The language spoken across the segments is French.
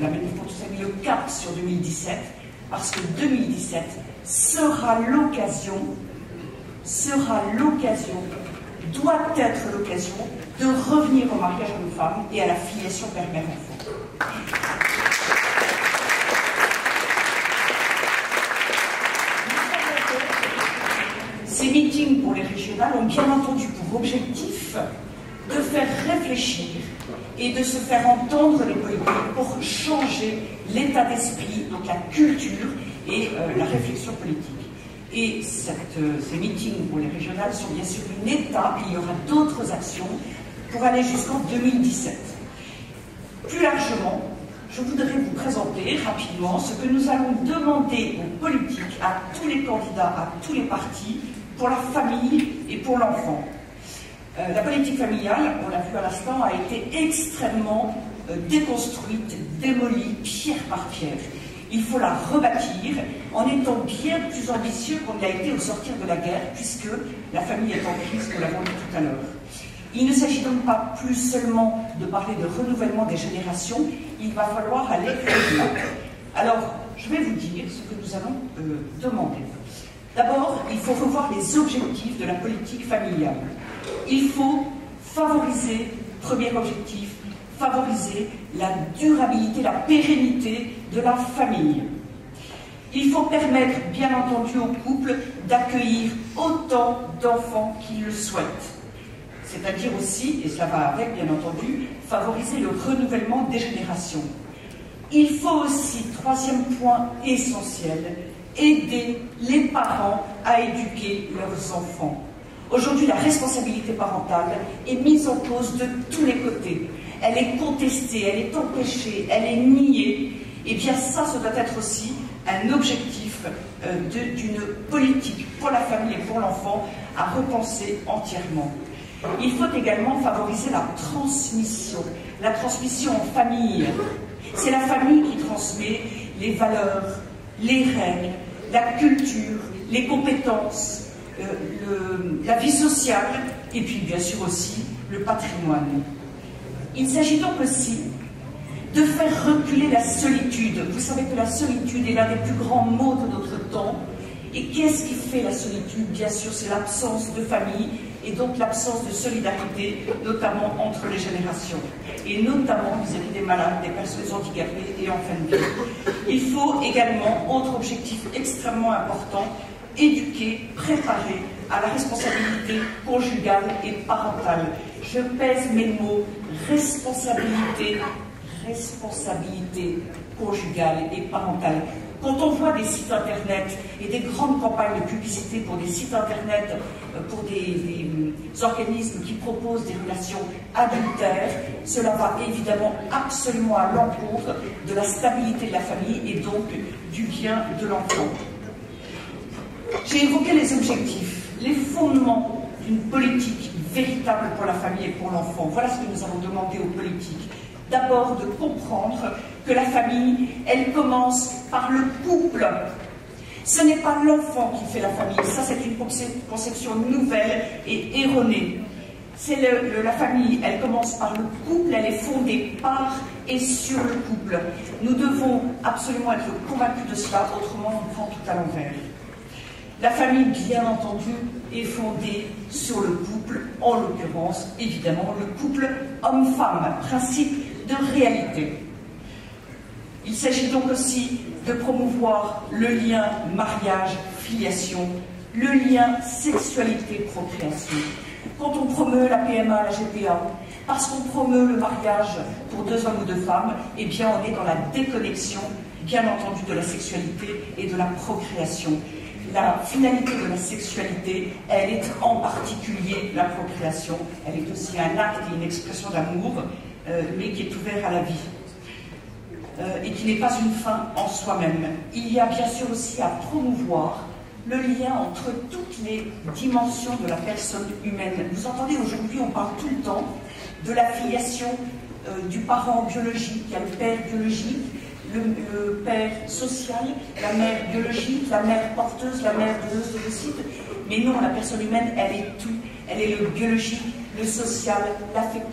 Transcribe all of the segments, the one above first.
la manif pour tous a mis le cap sur 2017, parce que 2017 sera l'occasion, doit être l'occasion de revenir au mariage homme-femme et à la filiation père-mère-enfant. Ces meetings pour les régionales ont bien entendu pour objectif de faire réfléchir et de se faire entendre les politiques pour changer l'état d'esprit, donc la culture et la réflexion politique. Et ces meetings pour les régionales sont bien sûr une étape, il y aura d'autres actions pour aller jusqu'en 2017. Plus largement, je voudrais vous présenter rapidement ce que nous allons demander aux politiques, à tous les candidats, à tous les partis, pour la famille et pour l'enfant. La politique familiale, on l'a vu à l'instant, a été extrêmement déconstruite, démolie, pierre par pierre. Il faut la rebâtir en étant bien plus ambitieux qu'on l'a été au sortir de la guerre, puisque la famille est en crise, nous l'avons dit tout à l'heure. Il ne s'agit donc pas plus seulement de parler de renouvellement des générations, il va falloir aller au-delà. Alors, je vais vous dire ce que nous allons demander. D'abord, il faut revoir les objectifs de la politique familiale. Il faut favoriser, premier objectif, favoriser la durabilité, la pérennité de la famille. Il faut permettre, bien entendu, aux couples d'accueillir autant d'enfants qu'ils le souhaitent. C'est-à-dire aussi, et cela va avec, bien entendu, favoriser le renouvellement des générations. Il faut aussi, troisième point essentiel, aider les parents à éduquer leurs enfants. Aujourd'hui, la responsabilité parentale est mise en cause de tous les côtés. Elle est contestée, elle est empêchée, elle est niée. Et bien ça doit être aussi un objectif d'une politique pour la famille et pour l'enfant à repenser entièrement. Il faut également favoriser la transmission en famille. C'est la famille qui transmet les valeurs, les règles, la culture, les compétences, la vie sociale et puis bien sûr aussi le patrimoine. Il s'agit donc aussi de faire reculer la solitude. Vous savez que la solitude est l'un des plus grands maux de notre temps. Et qu'est-ce qui fait la solitude? Bien sûr, c'est l'absence de famille et donc l'absence de solidarité, notamment entre les générations, et notamment vis-à-vis des malades, des personnes handicapées et en fin de vie. Il faut également, autre objectif extrêmement important, éduquer, préparer à la responsabilité conjugale et parentale. Je pèse mes mots, responsabilité conjugale et parentale. Quand on voit des sites internet et des grandes campagnes de publicité pour des sites internet, pour des organismes qui proposent des relations adultères, cela va évidemment absolument à l'encontre de la stabilité de la famille et donc du bien de l'enfant. J'ai évoqué les objectifs, les fondements d'une politique véritable pour la famille et pour l'enfant. Voilà ce que nous avons demandé aux politiques. D'abord, de comprendre que la famille, elle commence par le couple. Ce n'est pas l'enfant qui fait la famille. Ça, c'est une conception nouvelle et erronée. C'est la famille, elle commence par le couple, elle est fondée par et sur le couple. Nous devons absolument être convaincus de cela, autrement on prend tout à l'envers. La famille, bien entendu, est fondée sur le couple, en l'occurrence, évidemment, le couple homme-femme, principe de réalité. Il s'agit donc aussi de promouvoir le lien mariage-filiation, le lien sexualité-procréation. Quand on promeut la PMA, la GPA, parce qu'on promeut le mariage pour 2 hommes ou 2 femmes, eh bien on est dans la déconnexion, bien entendu, de la sexualité et de la procréation. La finalité de la sexualité, elle est en particulier la procréation. Elle est aussi un acte et une expression d'amour, mais qui est ouvert à la vie. Et qui n'est pas une fin en soi-même. Il y a bien sûr aussi à promouvoir le lien entre toutes les dimensions de la personne humaine. Vous entendez, aujourd'hui, on parle tout le temps de la filiation du parent biologique. Il y a le père biologique, le père social, la mère biologique, la mère porteuse, la mère donneuse d'ovocytes. Mais non, la personne humaine, elle est tout. Elle est le biologique, le social, l'affectif,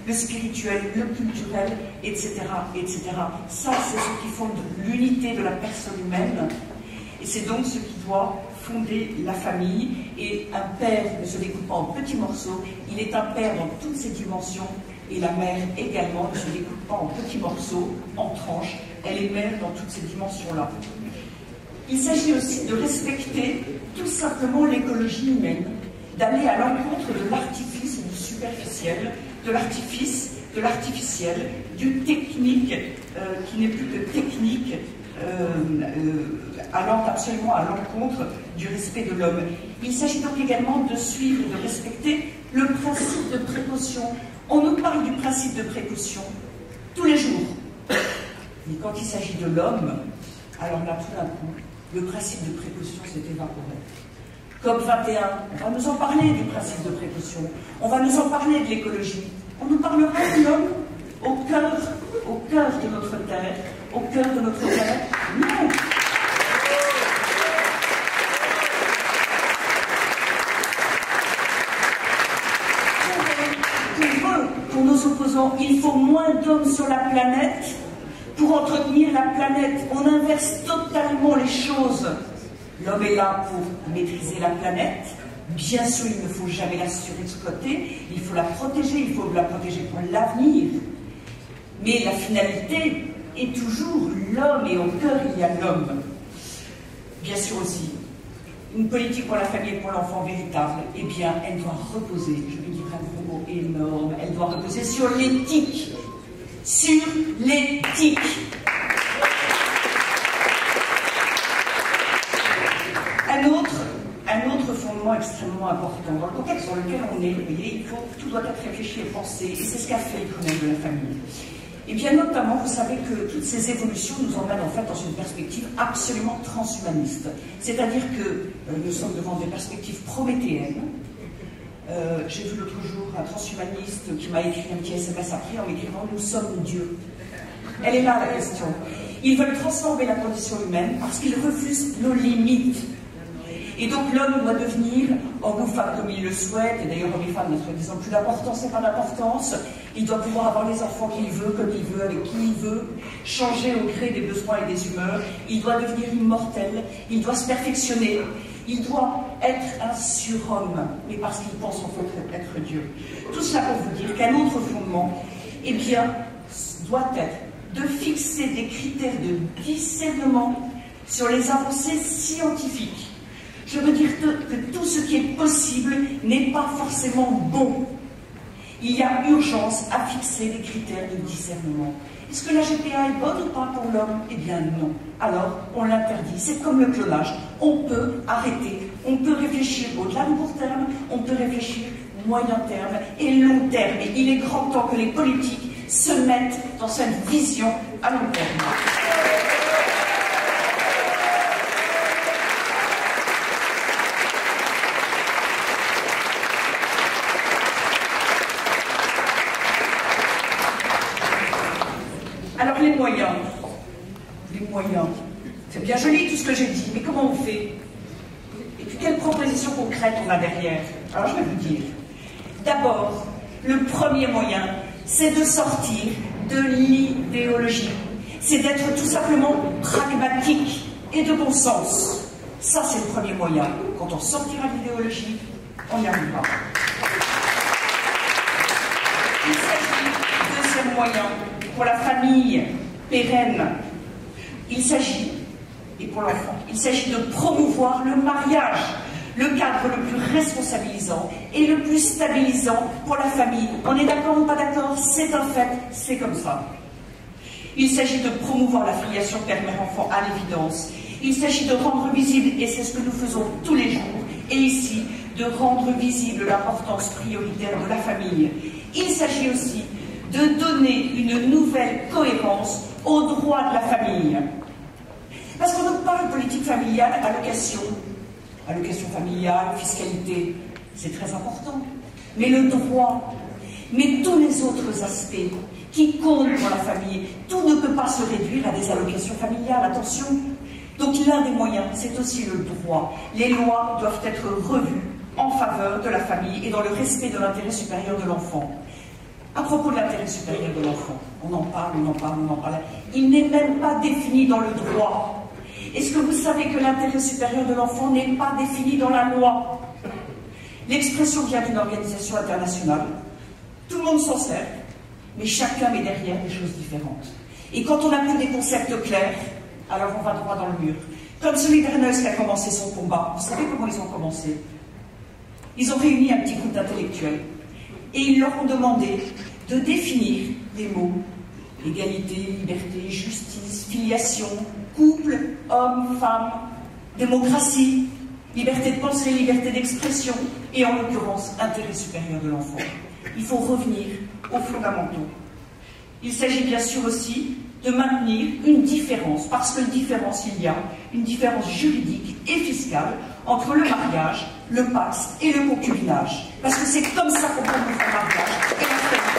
le spirituel, le culturel, etc., etc. Ça, c'est ce qui fonde l'unité de la personne humaine, et c'est donc ce qui doit fonder la famille. Et un père ne se découpe pas en petits morceaux, il est un père dans toutes ses dimensions, et la mère également ne se découpe pas en petits morceaux, en tranches, elle est mère dans toutes ces dimensions-là. Il s'agit aussi de respecter tout simplement l'écologie humaine, d'aller à l'encontre de l'artifice et du superficiel, de l'artifice, de l'artificiel, du technique qui n'est plus que technique, allant absolument à l'encontre du respect de l'homme. Il s'agit donc également de suivre et de respecter le principe de précaution. On nous parle du principe de précaution tous les jours. Mais quand il s'agit de l'homme, alors là, tout d'un coup, le principe de précaution s'est évaporé. COP21, on va nous en parler du principe de précaution, on va nous en parler de l'écologie. On nous parlera de l'homme au cœur de notre terre, au cœur de notre terre. Non! Pour nos opposants, il faut moins d'hommes sur la planète pour entretenir la planète. On inverse totalement les choses. L'homme est là pour maîtriser la planète. Bien sûr, il ne faut jamais la surexploiter. Il faut la protéger. Il faut la protéger pour l'avenir. Mais la finalité est toujours l'homme, et au cœur, il y a l'homme. Bien sûr aussi, une politique pour la famille et pour l'enfant véritable, eh bien, elle doit reposer, je vais dire un gros mot énorme, elle doit reposer sur l'éthique. Sur l'éthique. Un autre fondement extrêmement important, dans le contexte dans lequel on est, vous voyez, tout doit être réfléchi et pensé, et c'est ce qu'a fait le Grenelle de la famille. Et bien notamment, vous savez que toutes ces évolutions nous emmènent en fait dans une perspective absolument transhumaniste. C'est-à-dire que nous sommes devant des perspectives prométhéennes. J'ai vu l'autre jour un transhumaniste qui m'a écrit un petit SMS après en m'écrivant « Nous sommes Dieu ». Elle est là la question. Ils veulent transformer la condition humaine parce qu'ils refusent nos limites. Et donc l'homme doit devenir homme ou femme comme il le souhaite, et d'ailleurs homme et femme ne disant plus d'importance et pas d'importance. Il doit pouvoir avoir les enfants qu'il veut, comme il veut, avec qui il veut, changer au gré des besoins et des humeurs. Il doit devenir immortel, il doit se perfectionner, il doit être un surhomme, mais parce qu'il pense en fait être Dieu. Tout cela pour vous dire qu'un autre fondement, eh bien, doit être de fixer des critères de discernement sur les avancées scientifiques. Je veux dire que tout ce qui est possible n'est pas forcément bon. Il y a urgence à fixer des critères de discernement. Est-ce que la GPA est bonne ou pas pour l'homme? Eh bien non. Alors, on l'interdit. C'est comme le clonage. On peut arrêter. On peut réfléchir au-delà du court terme, on peut réfléchir moyen terme et long terme. Et il est grand temps que les politiques se mettent dans cette vision à long terme. Alors les moyens, c'est bien joli tout ce que j'ai dit, mais comment on fait? Et puis quelles propositions concrètes on a derrière? Alors je vais vous dire. D'abord, le premier moyen, c'est de sortir de l'idéologie. C'est d'être tout simplement pragmatique et de bon sens. Ça, c'est le premier moyen. Quand on sortira de l'idéologie, on y arrivera. Il s'agit, deuxième moyen, pour la famille pérenne, il s'agit, et pour l'enfant, il s'agit de promouvoir le mariage, le cadre le plus responsabilisant et le plus stabilisant pour la famille. On est d'accord ou pas d'accord? C'est un fait, c'est comme ça. Il s'agit de promouvoir la filiation père-mère-enfant à l'évidence. Il s'agit de rendre visible, et c'est ce que nous faisons tous les jours, et ici, de rendre visible l'importance prioritaire de la famille. Il s'agit aussi de donner une nouvelle cohérence aux droits de la famille. Parce qu'on nous parle de politique familiale, allocation familiale, fiscalité, c'est très important. Mais le droit, mais tous les autres aspects qui comptent pour la famille, tout ne peut pas se réduire à des allocations familiales, attention. Donc l'un des moyens, c'est aussi le droit. Les lois doivent être revues en faveur de la famille et dans le respect de l'intérêt supérieur de l'enfant. À propos de l'intérêt supérieur de l'enfant, on en parle, on en parle, on en parle. Il n'est même pas défini dans le droit. Est-ce que vous savez que l'intérêt supérieur de l'enfant n'est pas défini dans la loi? L'expression vient d'une organisation internationale. Tout le monde s'en sert, mais chacun met derrière des choses différentes. Et quand on n'a plus des concepts clairs, alors on va droit dans le mur. Comme Solidarność qui a commencé son combat, vous savez comment ils ont commencé? Ils ont réuni un petit groupe d'intellectuels et ils leur ont demandé de définir les mots égalité, liberté, justice, filiation, couple, homme, femme, démocratie, liberté de penser, liberté d'expression et en l'occurrence intérêt supérieur de l'enfant. Il faut revenir aux fondamentaux. Il s'agit bien sûr aussi de maintenir une différence, parce que différence, il y a une différence juridique et fiscale entre le mariage, le pacte et le concubinage. Parce que c'est comme ça qu'on peut faire le mariage et la famille.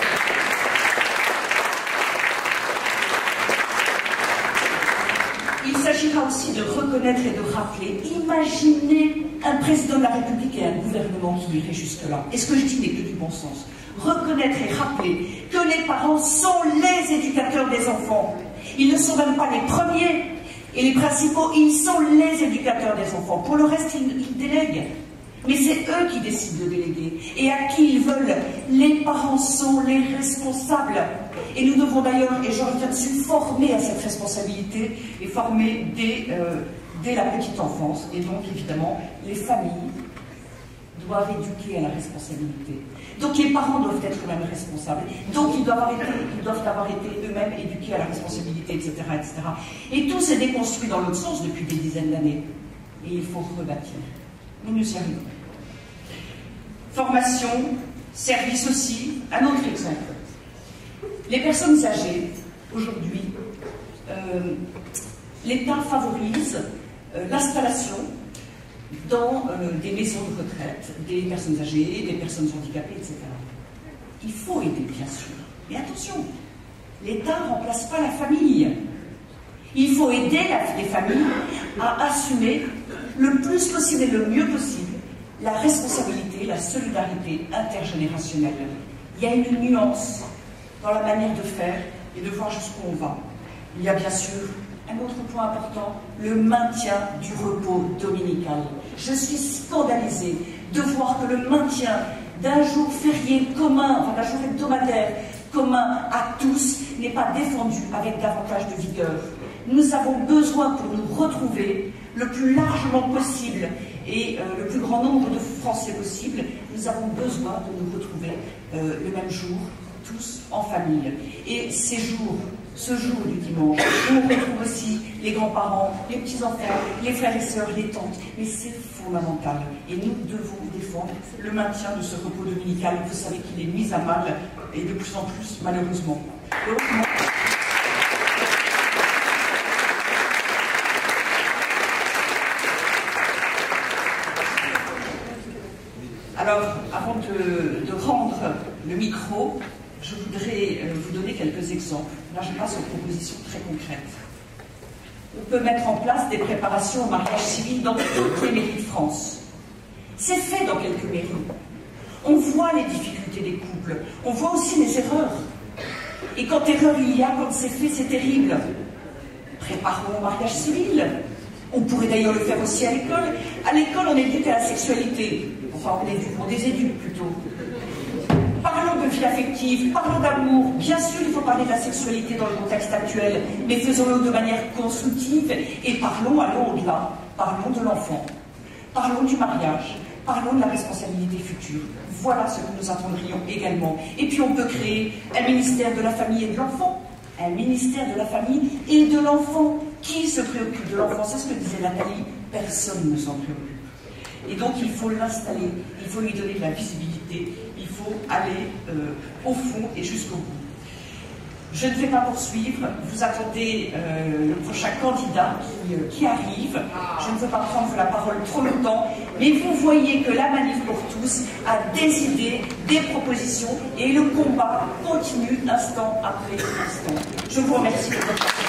Il s'agira aussi de reconnaître et de rappeler. Imaginez un président de la République et un gouvernement qui irait jusque-là. Et ce que je dis n'est que du bon sens. Reconnaître et rappeler que les parents sont les éducateurs des enfants. Ils ne sont même pas les premiers et les principaux, ils sont les éducateurs des enfants. Pour le reste, ils délèguent. Mais c'est eux qui décident de déléguer. Et à qui ils veulent. Les parents sont les responsables. Et nous devons d'ailleurs, et je reviens dessus, former à cette responsabilité et former dès la petite enfance. Et donc, évidemment, les familles doivent éduquer à la responsabilité. Donc les parents doivent être eux-mêmes responsables. Donc ils doivent avoir été eux-mêmes éduqués à la responsabilité, etc., etc. Et tout s'est déconstruit dans l'autre sens depuis des dizaines d'années. Et il faut rebâtir. Nous y arrivons. Formation, service aussi. Un autre exemple. Les personnes âgées, aujourd'hui, l'État favorise l'installation dans des maisons de retraite, des personnes âgées, des personnes handicapées, etc. Il faut aider, bien sûr. Mais attention, l'État ne remplace pas la famille. Il faut aider les familles à assumer le plus possible et le mieux possible la responsabilité, la solidarité intergénérationnelle. Il y a une nuance dans la manière de faire et de voir jusqu'où on va. Il y a bien sûr un autre point important, le maintien du repos dominical. Je suis scandalisée de voir que le maintien d'un jour férié commun, enfin d'un jour hebdomadaire commun à tous, n'est pas défendu avec davantage de vigueur. Nous avons besoin pour nous retrouver le plus largement possible et le plus grand nombre de Français possible, nous avons besoin de nous retrouver le même jour, tous en famille. Et ce jour du dimanche, où on retrouve aussi les grands-parents, les petits-enfants, les frères et sœurs, les tantes. Mais c'est fondamental. Et nous devons défendre le maintien de ce repos dominical. Vous savez qu'il est mis à mal, et de plus en plus, malheureusement. Alors, avant de rendre le micro, je voudrais vous donner quelques exemples. Là, je passe aux propositions très concrètes. On peut mettre en place des préparations au mariage civil dans toutes les mairies de France. C'est fait dans quelques mairies. On voit les difficultés des couples. On voit aussi les erreurs. Et quand erreur il y a, quand c'est fait, c'est terrible. Préparons au mariage civil. On pourrait d'ailleurs le faire aussi à l'école. À l'école, on éduque à la sexualité. Enfin, on des éduque plutôt. Parlons de vie affective, parlons d'amour. Bien sûr, il faut parler de la sexualité dans le contexte actuel, mais faisons-le de manière constructive et allons au-delà. Parlons de l'enfant, parlons du mariage, parlons de la responsabilité future. Voilà ce que nous attendrions également. Et puis on peut créer un ministère de la famille et de l'enfant. Un ministère de la famille et de l'enfant. Qui se préoccupe de l'enfant? C'est ce que disait Nathalie. Personne ne s'en préoccupe. Et donc il faut l'installer, il faut lui donner de la visibilité, il faut aller au fond et jusqu'au bout. Je ne vais pas poursuivre, vous attendez le prochain candidat qui arrive. Je ne veux pas prendre la parole trop longtemps, mais vous voyez que la Manif pour tous a des idées, des propositions, et le combat continue instant après instant. Je vous remercie de votre attention.